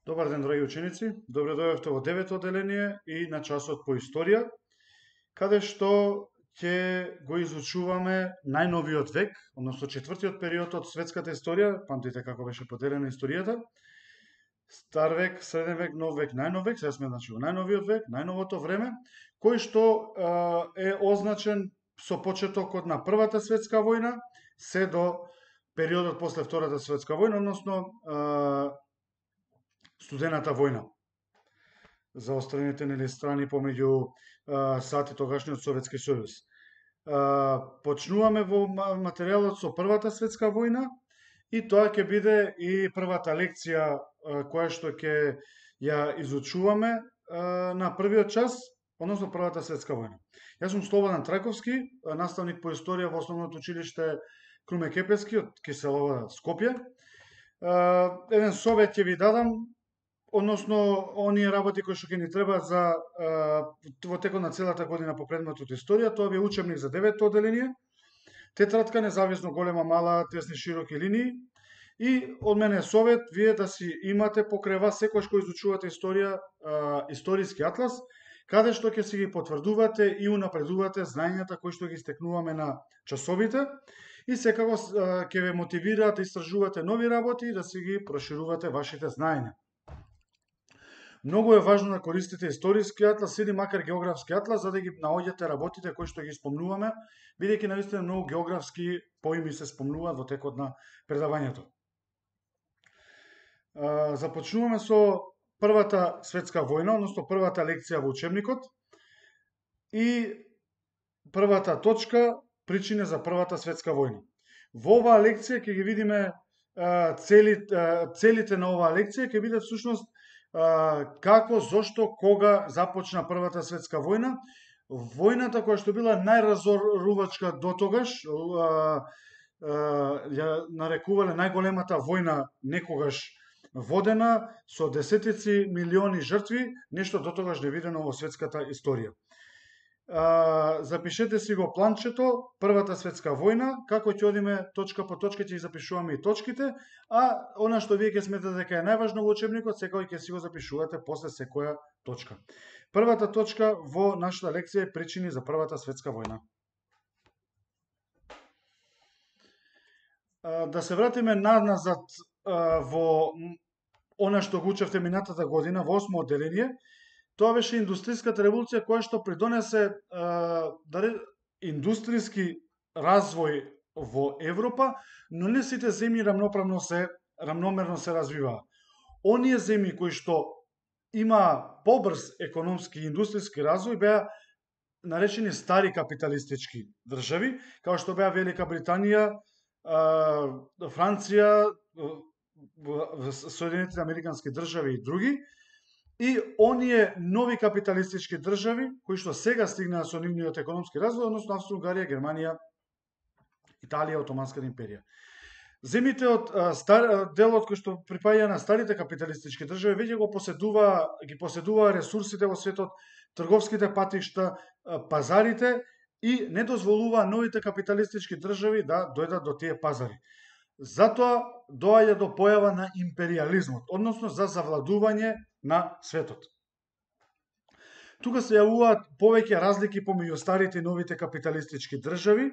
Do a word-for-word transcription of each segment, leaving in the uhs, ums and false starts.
Добар ден, драги ученици. Добре дојдовте во девето одделение и на часот по историја, каде што ќе го изучуваме најновиот век, односно четвртиот период од светската историја. Памтите како беше поделена историјата. Стар век, среден век, нов век, најнов век. Сега сме значи во најновиот век, најновото време, кој што е означен со почетокот на Првата светска војна се до периодот после Втората светска војна, односно Студената војна. За остраните нели страни помеѓу САД и тогашниот Советски сојуз. Почнуваме во материјалот со Првата светска војна и тоа ќе биде и првата лекција која што ќе ја изучуваме на првиот час, односно Првата светска војна. Јас сум Слободан Трајковски, наставник по историја во основното училиште Круме Кепески од Киселова, Скопје. Еден совет ќе ви дадам, односно оние работи кои што ќе ни требаат за во текот на целата година по предметот историја. Тоа ви е учебник за девето одделение, тетрадка независно голема, мала, тесни, широки линии. И од мене совет вие да си имате покрај вас секогаш кога изучувате историја историски атлас, каде што ќе си ги потврдувате и унапредувате знаењата кои што ги стекнуваме на часовите и секако ќе ве мотивираат да истражувате нови работи и да си ги проширувате вашите знаења. Многу е важно да користите историски атлас или макар географски атлас за да ги наоѓате работите кои што ги спомнуваме, бидејќи навистина многу географски поими се спомнуваат во текот на предавањето. Започнуваме со Првата светска војна, односно првата лекција во учебникот и првата точка причини за Првата светска војна. Во оваа лекција ќе ги видиме целите, целите на оваа лекција ќе бидат всушност како, зошто, кога започна Првата светска војна, војната која што била најразорувачка до тогаш, ја нарекувале најголемата војна некогаш водена со десетици милиони жртви, нешто до тогаш невидено во светската историја. Запишете си го планчето, Првата светска војна, како ќе одиме точка по точка, ќе ги запишуваме и точките, а она што вие ќе сметате дека е најважно во учебникот, секој ќе си го запишувате после секоја точка. Првата точка во нашата лекција е причини за Првата светска војна. Да се вратиме назад во она што го учевте минатата година во осмо одделение. Тоа беше индустријската револуција која што придонесе дали индустријски развој во Европа, но не сите земји рамноправно се рамномерно се развиваа. Оние земји кои што има побрз економски и индустријски развој беа наречени стари капиталистички држави, како што беа Велика Британија, Франција, Соединетите американски држави и други. И оние нови капиталистички држави, кои што сега стигнаа со нивниот економски развој, односно Австро-Унгарија, Германија, Италија, Отоманската империја. Земите од стар, делот кој што припаѓа на старите капиталистички држави, веќе го поседува, ги поседува ресурсите во светот, трговските патишта, пазарите и не дозволува новите капиталистички држави да дојдат до тие пазари. Затоа доаѓа до појава на империализмот, односно за завладување на светот. Тука се јавуваат повеќе разлики помеѓу старите и новите капиталистички држави.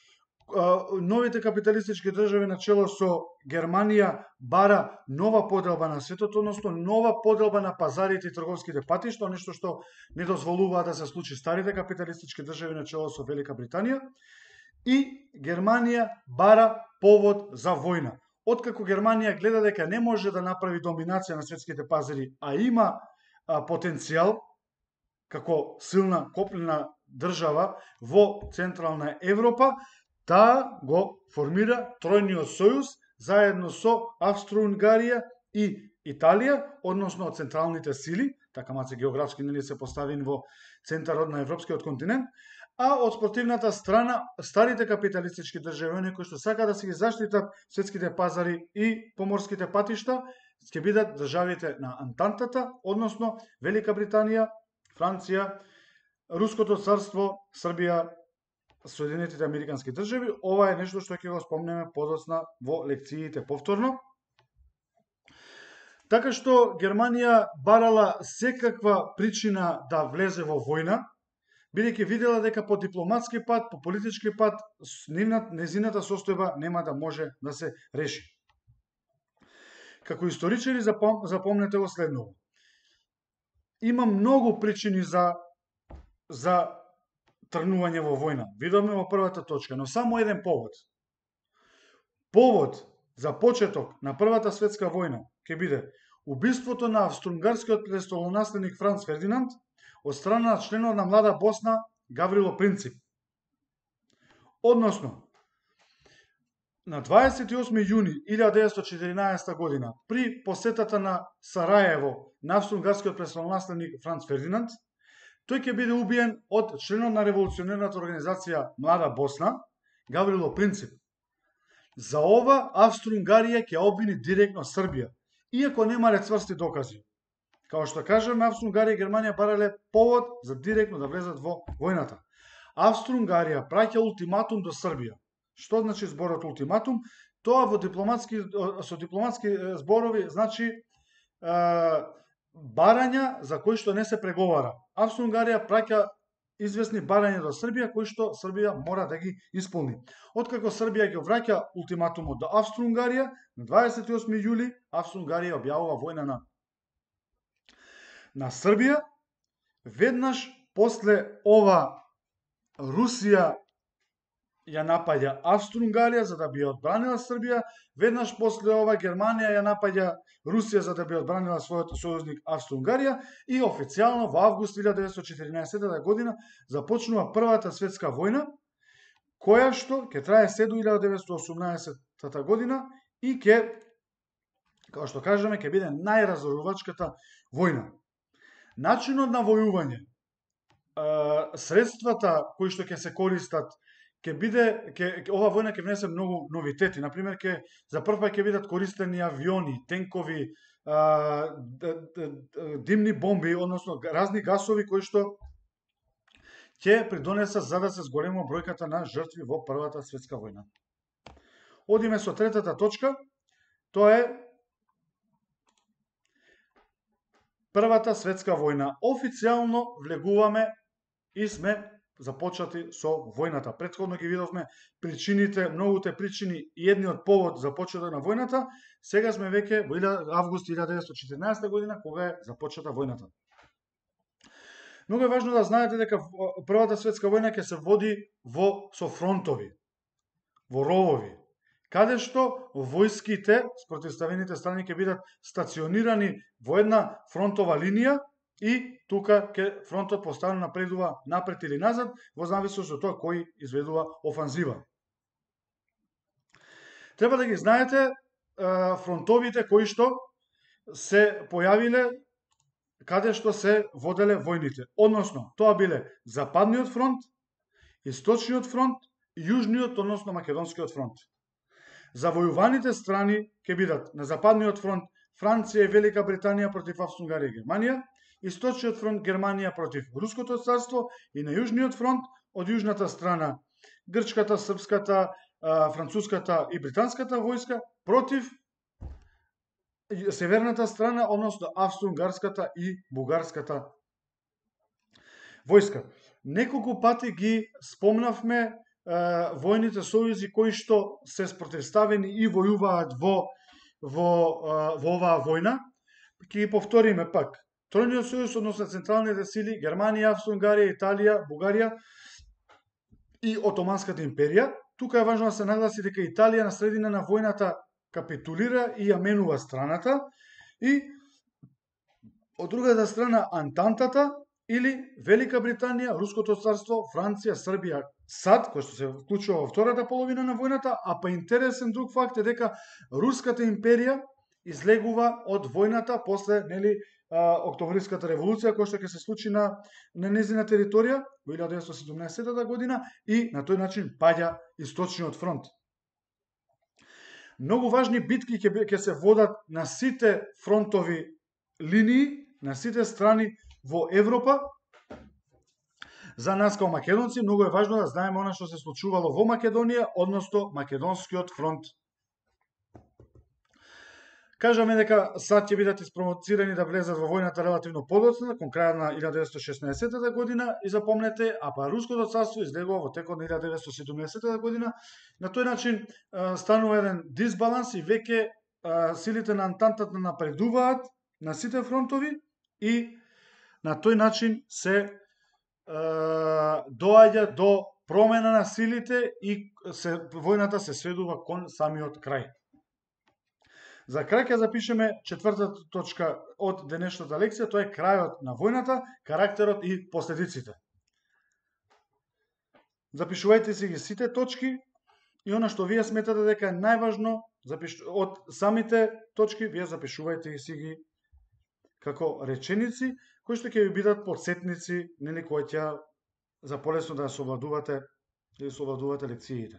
Новите капиталистички држави начело со Германија бара нова поделба на светот, односно нова поделба на пазарите и трговските патишта, нешто што не дозволува да се случи старите капиталистички држави начело со Велика Британија. И Германија бара повод за војна. Откако Германија гледа дека не може да направи доминација на светските пазари, а има а, потенцијал како силна копнена држава во Централна Европа, таа го формира Тројниот сојуз заедно со Австро-Унгарија и Италија, односно централните сили, така маце географски нели се поставени во центарот на европскиот континент. А од спротивната страна, старите капиталистички држави, оние кои што сака да се ги заштитат светските пазари и поморските патишта, ќе бидат државите на Антантата, односно Велика Британија, Франција, Руското царство, Србија, Соединетите американски држави. Ова е нешто што ќе го спомнеме подоцна во лекциите повторно. Така што Германија барала секаква причина да влезе во војна, бидејќи видела дека по дипломатски пат, по политички пат, незината состојба нема да може да се реши. Како историчари запом, запомнете го следново. Има многу причини за за тргнување во војна. Видовме во првата точка, но само еден повод. Повод за почеток на Првата светска војна ќе биде убиството на австро-унгарскиот престолонаследник Франц Фердинанд од страна на членот на Млада Босна Гаврило Принцип. Односно, на дваесет и осми јуни илјада деветстотини и четиринаесетта година, при посетата на Сараево на австро-унгарскиот престолонаследник Франц Фердинанд, тој ќе биде убиен од членот на револуционерната организација Млада Босна, Гаврило Принцип. За ова Австро-Унгарија ќе обвини директно Србија, иако немале цврсти докази. Као што кажеме, Австро-Унгарија и Германија барале повод за директно да влезат во војната. Австро-Унгарија праќа ултиматум до Србија. Што значи зборот ултиматум? Тоа во дипломатски, со дипломатски зборови значи е, барања за кои што не се преговара. Австро-Унгарија праќа известни барања до Србија, кои што Србија мора да ги исполни. Откако Србија ги враќа ултиматумот до Австро-Унгарија, на дваесет и осми јули Австро-Унгарија објавува војна на на Србија. Веднаш после ова Русија ја напаѓа Австро-Унгарија за да би одбранила Србија, веднаш после ова Германија ја напаѓа Русија за да би одбранила својот сојузник Австро-Унгарија и официјално во август илјада деветстотини и четиринаесетта година започнува Првата светска војна, која што ќе трае се до илјада деветстотини и осумнаесетта година и ќе, како што кажеме, ќе биде најразорувачката војна. Начинот на војување, средствата кои што ќе се користат, ќе биде, ќе, ова војна ќе внесе многу новитети. Например, ќе за прв пат ќе бидат користени авиони, тенкови, а, димни бомби, односно разни гасови кои што ќе придонесат за да се зголема бројката на жртви во Првата светска војна. Одиме со третата точка, тоа е Првата светска војна. Официјално влегуваме и сме започнати со војната. Претходно ги видовме причините, многуте причини и едниот повод за почеток на војната. Сега сме веќе во август илјада деветстотини и четиринаесетта година, кога е започната војната. Многу е важно да знаете дека Првата светска војна ќе се води во со фронтови, во ровови, каде што војските, спротивставените страни ќе бидат стационирани во една фронтова линија и тука ќе фронтот постојано напредува напред или назад, во зависност од тоа кој изведува офанзива. Треба да ги знаете фронтовите кои што се појавиле каде што се воделе војните. Односно, тоа биле Западниот фронт, Источниот фронт и Јужниот, односно Македонскиот фронт. Завојуваните страни ќе бидат на Западниот фронт Франција и Велика Британија против Австро-Унгарија и Германија, Источниот фронт Германија против Руското царство и на Јужниот фронт од јужната страна Грчката, Српската, Француската и Британската војска против северната страна, односно Австро-Унгарската и Бугарската војска. Неколку пати ги спомнавме војните сојузи кои што се спротивставени и војуваат во во во оваа војна. Ќе ги повториме пак. Тројниот сојуз, односно централните сили Германија, Австро-Унгарија, Италија, Бугарија и Отоманската империја. Тука е важно да се нагласи дека Италија на средина на војната капитулира и ја менува страната и од другата страна Антантата или Велика Британија, Руското царство, Франција, Србија, САД, кој што се вклучува во втората половина на војната, а па интересен друг факт е дека Руската империја излегува од војната после, нели, Октомвриската револуција, која што ќе се случи на, на незина територија во илјада деветстотини и седумнаесетта година и на тој начин паѓа Источниот фронт. Многу важни битки ќе ќе се водат на сите фронтови линии, на сите страни во Европа. За нас као македонци многу е важно да знаеме она што се случувало во Македонија, односно Македонскиот фронт. Кажаме дека САД ќе бидат испровоцирани да влезат во војната релативно подоцна, кон крајот на илјада деветстотини и шеснаесетта година, и запомнете, а па Руското царство излегува во текот на илјада деветстотини и седумдесетта година. На тој начин станува еден дисбаланс и веќе силите на Антантата напредуваат на сите фронтови и на тој начин се доаѓа до промена на силите и се, војната се сведува кон самиот крај. За крај ќе запишеме четвртата точка од денешната лекција, тоа е крајот на војната, карактерот и последиците. Запишувајте си ги сите точки и она што вие сметате дека е најважно запиш... од самите точки, вие запишувајте си ги како реченици, кои што ќе ви бидат подсетници, нели, кои ќе за полесно да совладувате или совладувате лекциите.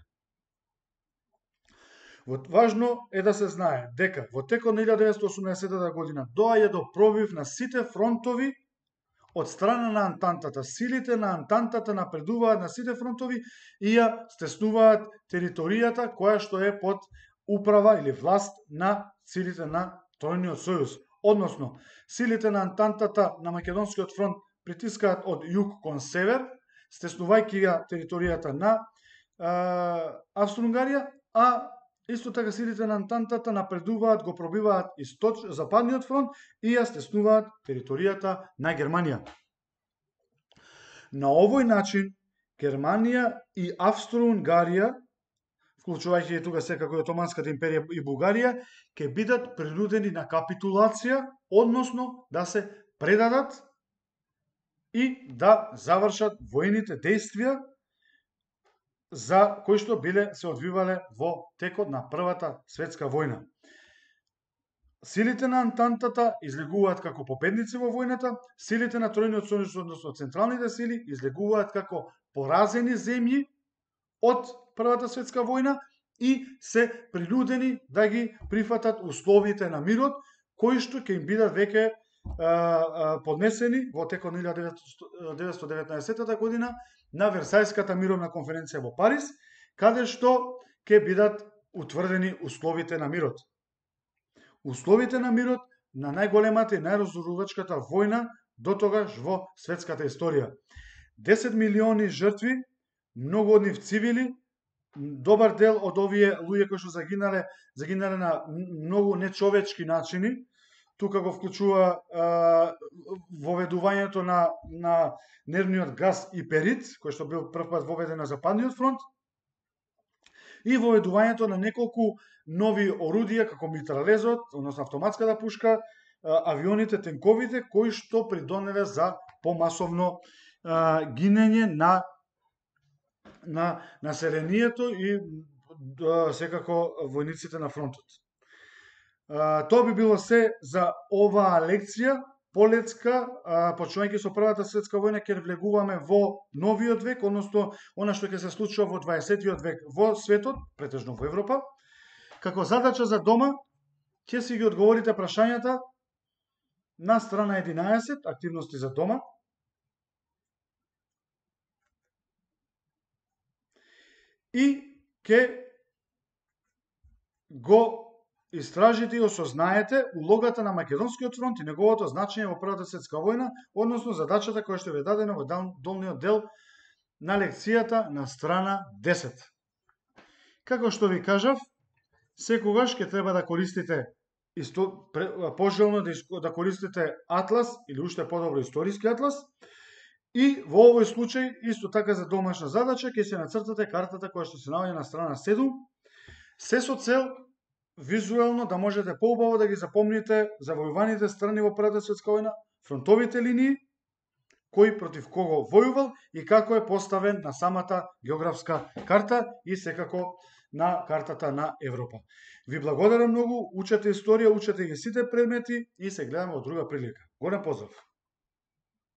Важно е да се знае дека во текот на илјада деветстотини и осумдесетта година доаѓа до пробив на сите фронтови од страна на Антантата. Силите на Антантата напредуваат на сите фронтови и ја стеснуваат територијата која што е под управа или власт на силите на Тројниот сојуз. Односно, силите на Антантата на Македонскиот фронт притискаат од југ кон север, стеснувајќи ја територијата на Австро-Унгарија, а исто така силите на Антантата напредуваат, го пробиваат источ... западниот фронт и ја стеснуваат територијата на Германија. На овој начин Германија и Австро-Унгарија, вклучувајќи и тука секако и Отоманската империја и Бугарија, ќе бидат принудени на капитулација, односно да се предадат и да завршат војните действија за кои што биле се одвивале во текот на Првата светска војна. Силите на Антантата излегуваат како победници во војната, силите на Тројниот сојуз, односно централните сили, излегуваат како поразени земји од Првата светска војна и се принудени да ги прифатат условите на мирот, кои што ќе им бидат веќе поднесени во текот на илјада деветстотини и деветнаесетта година на Версајската мировна конференција во Париз, каде што ќе бидат утврдени условите на мирот. Условите на мирот на најголемата и најразорувачката војна до тогаш во светската историја. десет милиони жртви, многу од нив цивили, добар дел од овие луѓе кои што загинале, загинале на многу нечовечки начини. Тука го вклучува а, воведувањето на, на нервниот газ и перит, кој што бил прв пат воведен на Западниот фронт, и воведувањето на неколку нови орудија, како митралезот, односно автоматската пушка, авионите, тенковите, кои што придонеле за помасовно а, гинење на, на населението и а, секако војниците на фронтот. Uh, тоа би било се за оваа лекција. Полетска, uh, почнувајќи со Првата светска војна, ќе влегуваме во новиот век, односно она што ќе се случува во дваесеттиот век во светот, претежно во Европа. Како задача за дома, ќе си ги одговорите прашањата на страна единаесет, активности за дома. И ќе го истражите и осознаете улогата на Македонскиот фронт и неговото значење во Првата светска војна, односно задачата која што е дадена во долниот дел на лекцијата на страна десет. Како што ви кажав, секогаш ќе треба да користите исто, пожелно да, да користите атлас или уште подобро историски атлас, и во овој случај исто така за домашна задача ќе се нацртате картата која што се наоѓа на страна седум, се со цел визуелно да можете поубаво да ги запомните завојуваните страни во Првата светска војна, фронтовите линии, кој против кого војувал и како е поставен на самата географска карта и секако на картата на Европа. Ви благодарам многу, учете историја, учете ги сите предмети и се гледаме во друга прилика. Голем поздрав!